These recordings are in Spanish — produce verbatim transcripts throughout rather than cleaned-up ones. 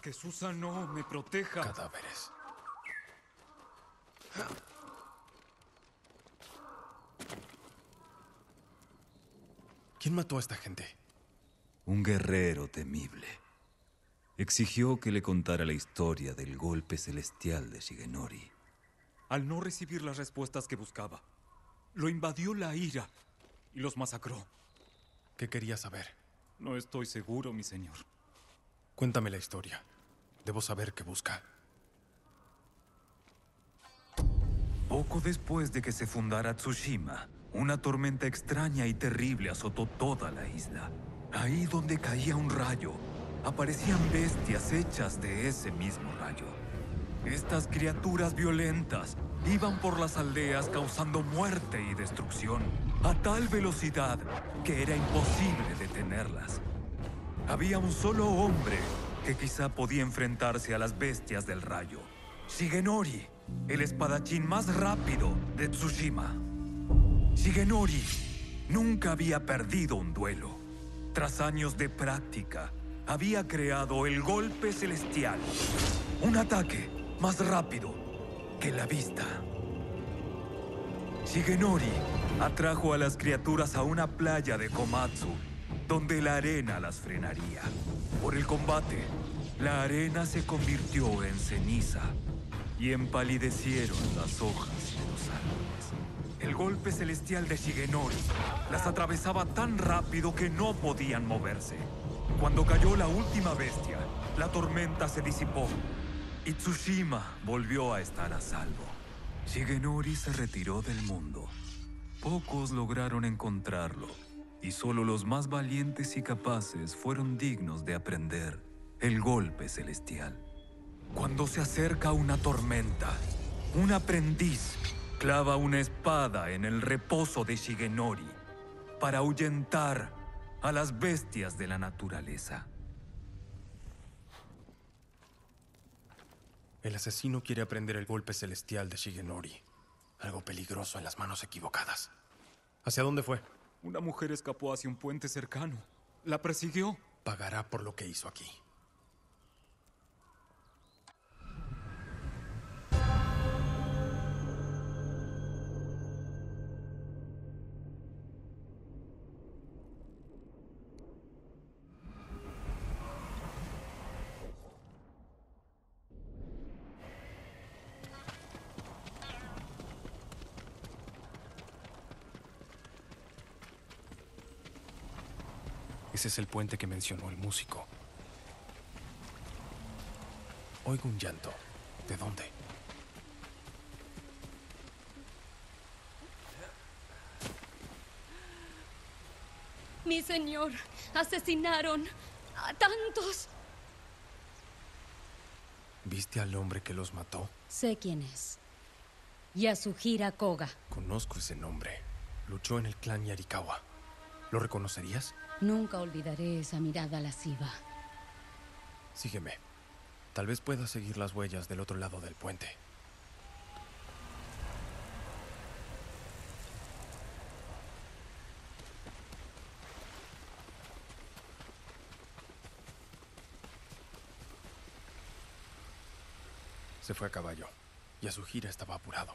Que Susano me proteja. Cadáveres. ¿Quién mató a esta gente? Un guerrero temible. Exigió que le contara la historia del golpe celestial de Shigenori. Al no recibir las respuestas que buscaba, lo invadió la ira y los masacró. ¿Qué quería saber? No estoy seguro, mi señor. Cuéntame la historia. Debo saber qué busca. Poco después de que se fundara Tsushima, una tormenta extraña y terrible azotó toda la isla. Ahí donde caía un rayo, aparecían bestias hechas de ese mismo rayo. Estas criaturas violentas iban por las aldeas causando muerte y destrucción a tal velocidad que era imposible detenerlas. Había un solo hombre que quizá podía enfrentarse a las bestias del rayo: Shigenori, el espadachín más rápido de Tsushima. Shigenori nunca había perdido un duelo. Tras años de práctica, había creado el golpe celestial. Un ataque más rápido que la vista. Shigenori atrajo a las criaturas a una playa de Komatsu, donde la arena las frenaría. Por el combate, la arena se convirtió en ceniza y empalidecieron las hojas de los árboles. El golpe celestial de Shigenori las atravesaba tan rápido que no podían moverse. Cuando cayó la última bestia, la tormenta se disipó y Tsushima volvió a estar a salvo. Shigenori se retiró del mundo. Pocos lograron encontrarlo, y solo los más valientes y capaces fueron dignos de aprender el golpe celestial. Cuando se acerca una tormenta, un aprendiz clava una espada en el reposo de Shigenori para ahuyentar a las bestias de la naturaleza. El asesino quiere aprender el golpe celestial de Shigenori. Algo peligroso en las manos equivocadas. ¿Hacia dónde fue? Una mujer escapó hacia un puente cercano. La persiguió. Pagará por lo que hizo aquí. Ese es el puente que mencionó el músico. Oigo un llanto. ¿De dónde? Mi señor, asesinaron a tantos. ¿Viste al hombre que los mató? Sé quién es. Yasuhira Koga. Conozco ese nombre. Luchó en el clan Yarikawa. ¿Lo reconocerías? Nunca olvidaré esa mirada lasciva. Sígueme. Tal vez pueda seguir las huellas del otro lado del puente. Se fue a caballo. Yasuhira estaba apurado.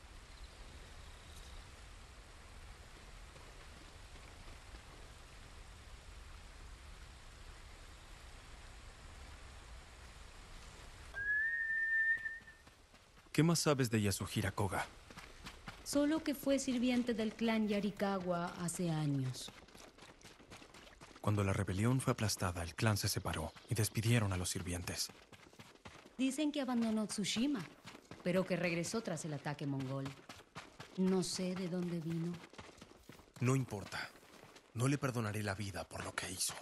¿Qué más sabes de Yasuhira Koga? Solo que fue sirviente del clan Yarikawa hace años. Cuando la rebelión fue aplastada, el clan se separó y despidieron a los sirvientes. Dicen que abandonó Tsushima, pero que regresó tras el ataque mongol. No sé de dónde vino. No importa. No le perdonaré la vida por lo que hizo.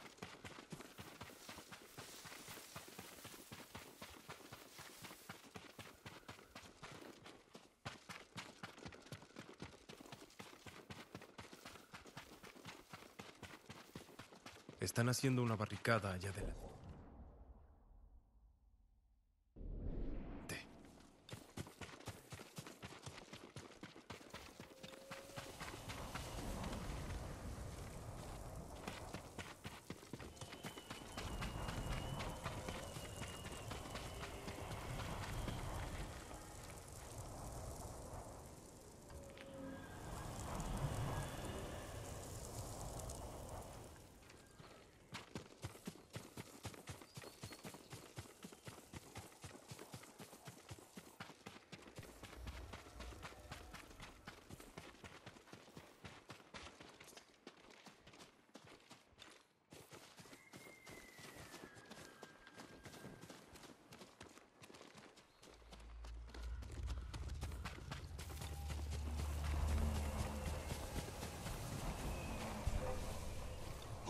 Están haciendo una barricada allá adelante.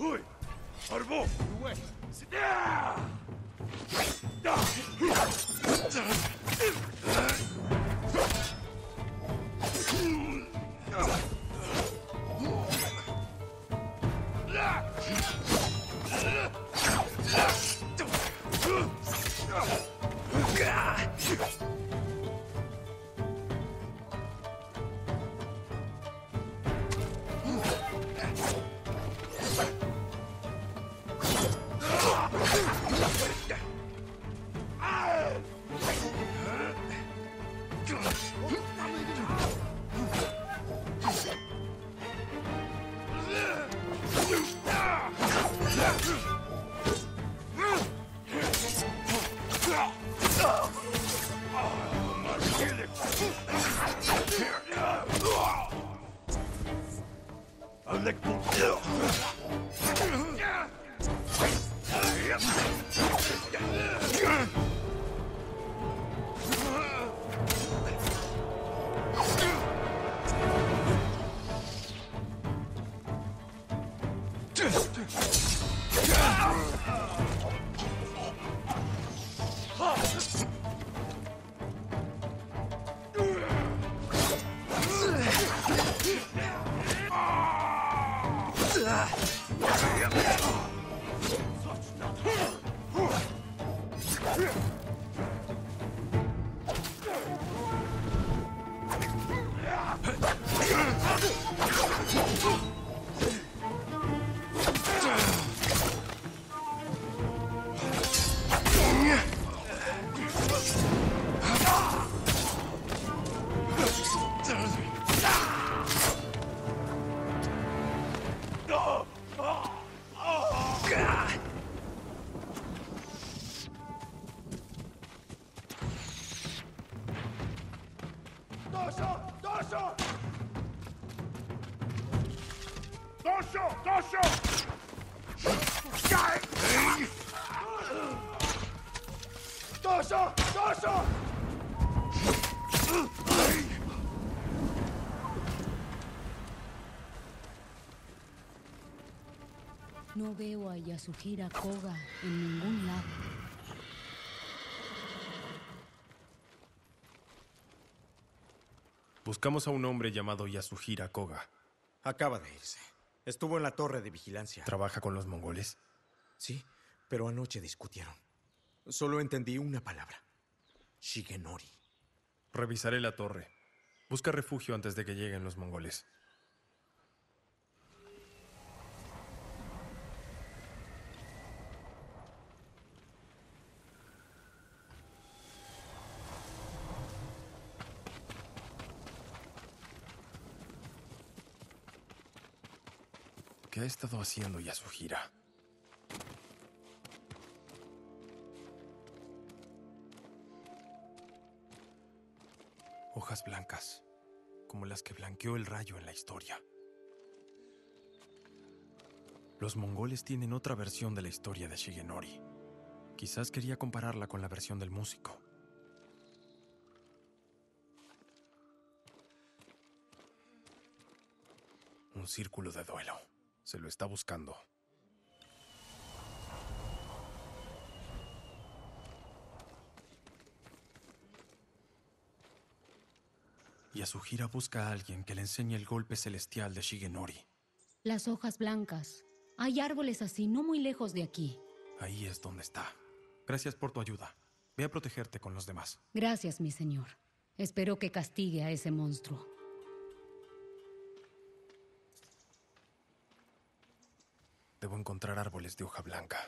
No veo a Yasuhira Koga en ningún lado. Buscamos a un hombre llamado Yasuhira Koga. Acaba de irse. Estuvo en la torre de vigilancia. ¿Trabaja con los mongoles? Sí, pero anoche discutieron. Solo entendí una palabra. Shigenori. Revisaré la torre. Busca refugio antes de que lleguen los mongoles. ¿Qué ha estado haciendo Yasuhira? Hojas blancas, como las que blanqueó el rayo en la historia. Los mongoles tienen otra versión de la historia de Shigenori. Quizás quería compararla con la versión del músico. Un círculo de duelo. Se lo está buscando. Yasuhira busca a alguien que le enseñe el golpe celestial de Shigenori. Las hojas blancas. Hay árboles así, no muy lejos de aquí. Ahí es donde está. Gracias por tu ayuda. Ve a protegerte con los demás. Gracias, mi señor. Espero que castigue a ese monstruo. Debo encontrar árboles de hoja blanca.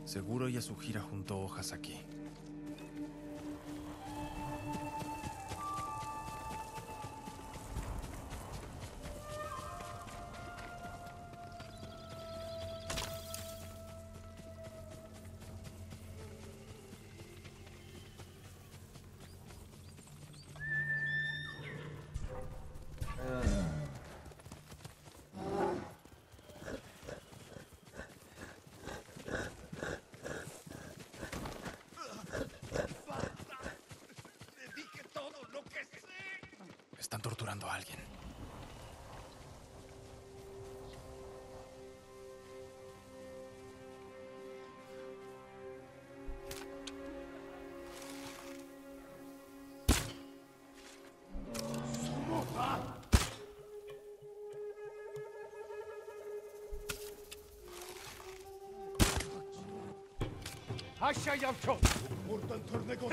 Seguro Yasuhira juntó hojas aquí. Están torturando a alguien. 아시아 양초 어떤 tornego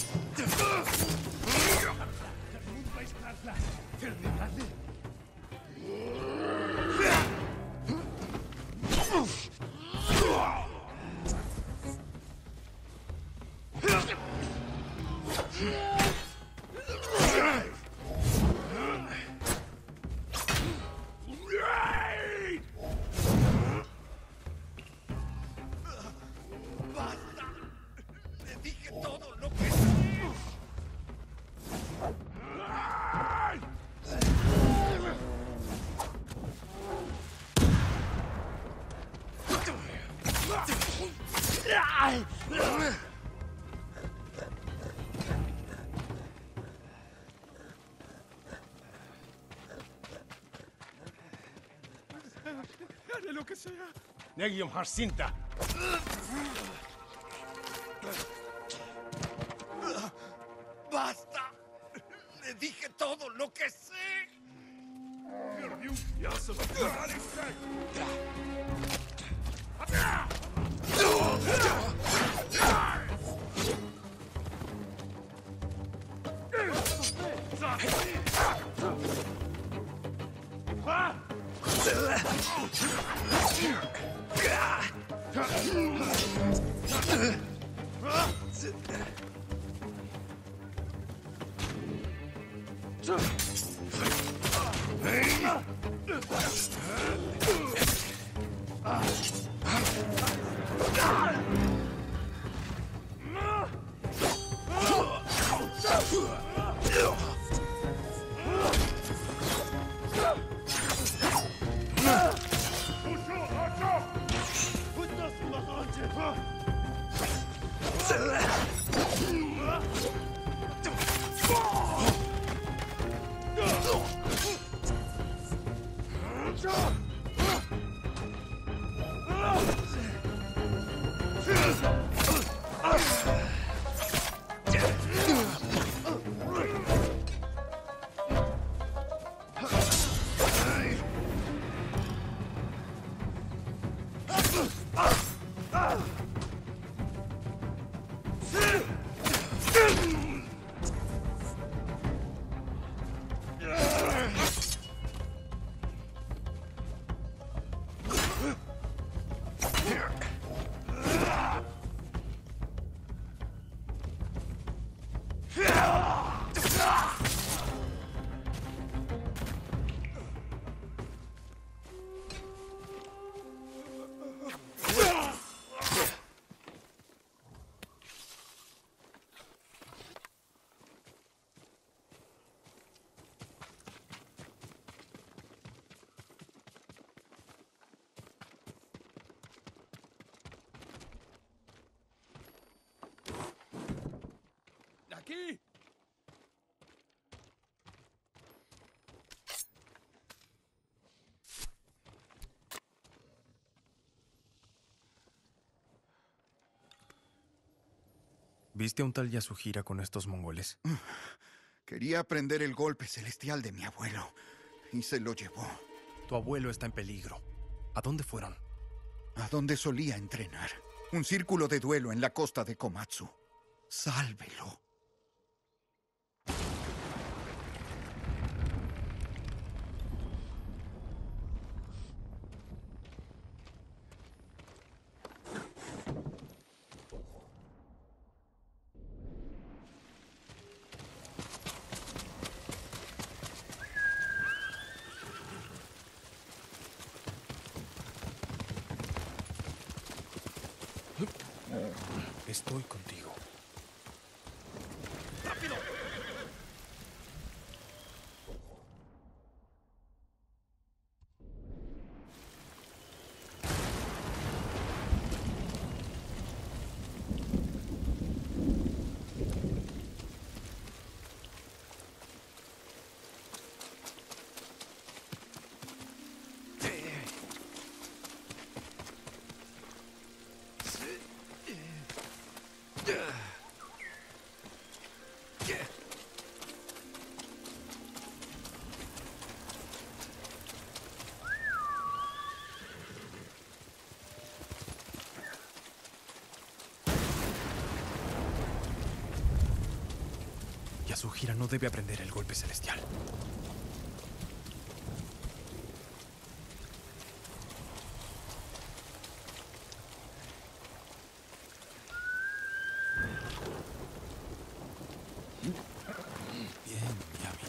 haré lo que sea. Negium Harsinta. ¡Basta! Le dije todo lo que sé. Aquí. ¿Viste a un tal Yasuhira con estos mongoles? Quería aprender el golpe celestial de mi abuelo y se lo llevó. Tu abuelo está en peligro. ¿A dónde fueron? A donde solía entrenar. Un círculo de duelo en la costa de Komatsu. Sálvelo. Estoy contigo. ¡Rápido! Yasuhira no debe aprender el golpe celestial. Bien, Yami.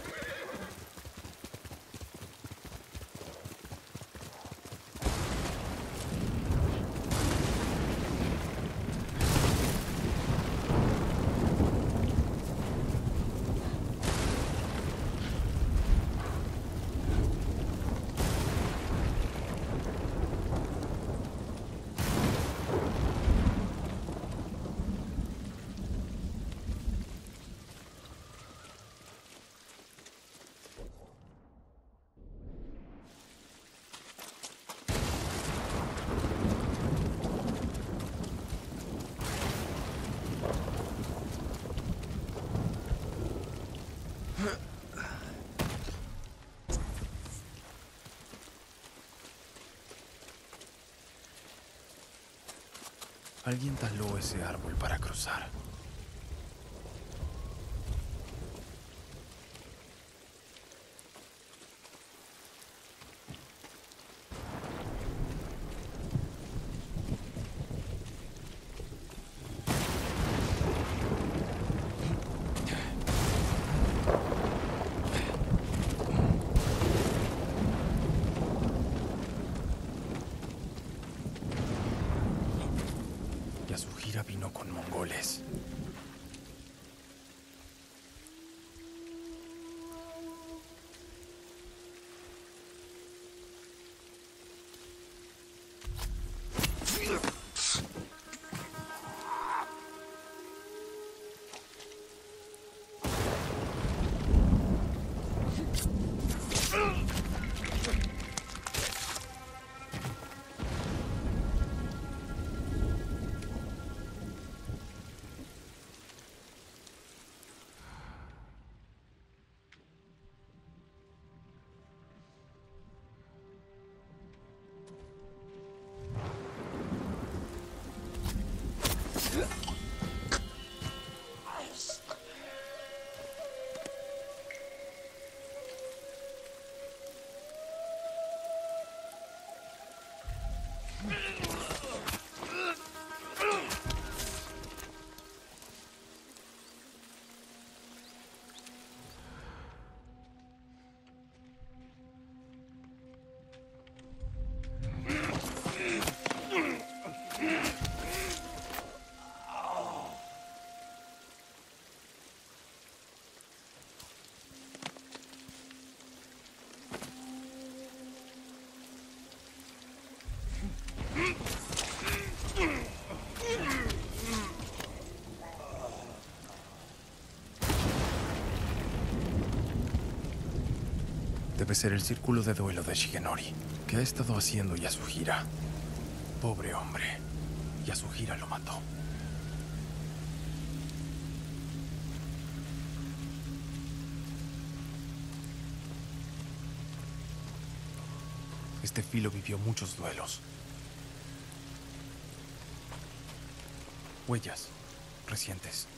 Alguien taló ese árbol para cruzar. Yasuhira vino con mongoles. Debe ser el círculo de duelo de Shigenori. ¿Qué ha estado haciendo Yasuhira? Pobre hombre. Yasuhira lo mató. Este filo vivió muchos duelos. Huellas recientes.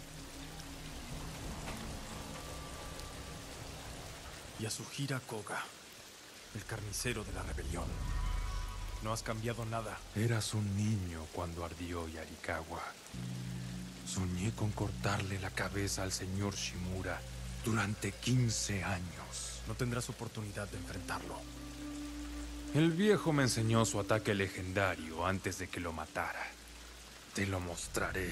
Yasuhira Koga, el carnicero de la rebelión. No has cambiado nada. Eras un niño cuando ardió Yarikawa. Soñé con cortarle la cabeza al señor Shimura durante quince años. No tendrás oportunidad de enfrentarlo. El viejo me enseñó su ataque legendario antes de que lo matara. Te lo mostraré.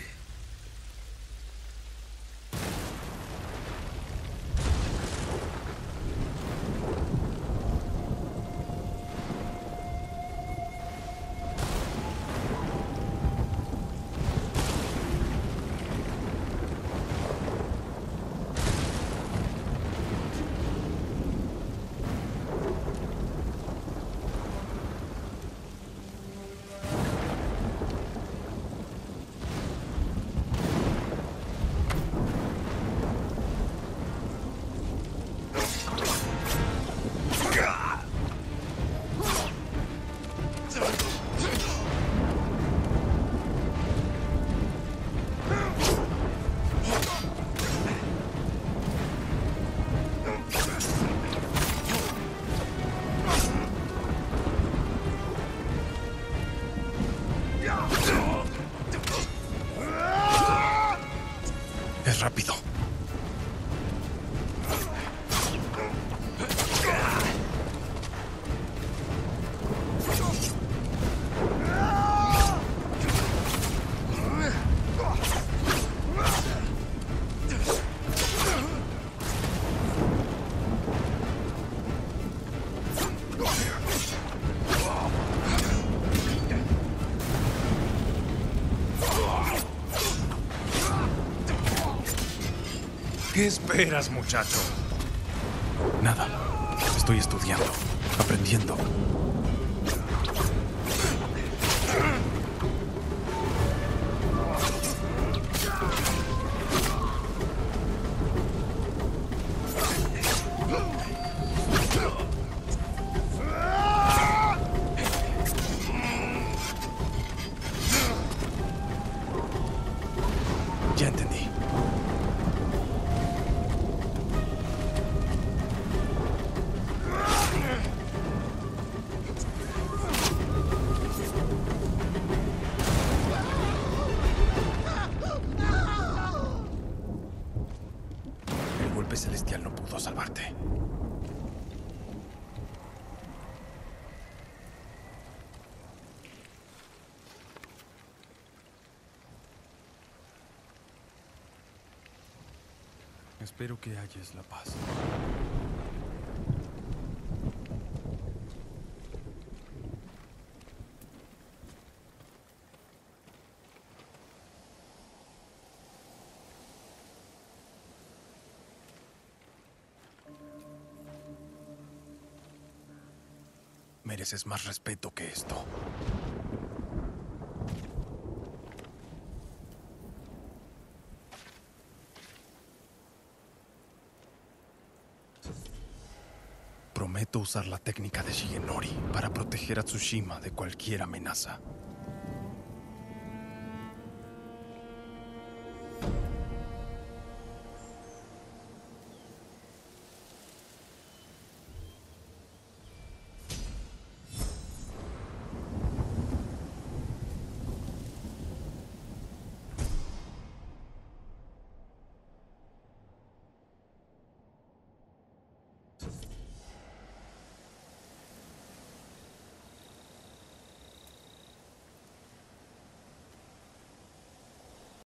Es rápido. ¿Qué esperas, muchacho? Nada. Estoy estudiando, aprendiendo. Ya entendí. El golpe celestial no pudo salvarte. Espero que halles la paz. Mereces más respeto que esto. Prometo usar la técnica de Shigenori para proteger a Tsushima de cualquier amenaza.